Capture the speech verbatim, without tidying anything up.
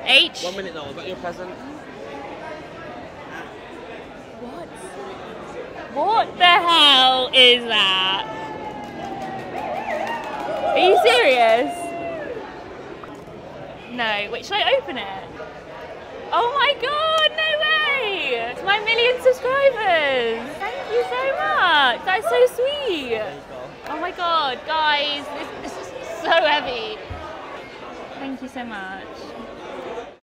Aitch. One minute now, is that your present? What? What the hell is that? Are you serious? No, wait, should I open it? Oh my god, no way! It's my million subscribers! Thank you so much! That's so sweet! Oh my god, guys, this, this is so heavy. Thank you so much.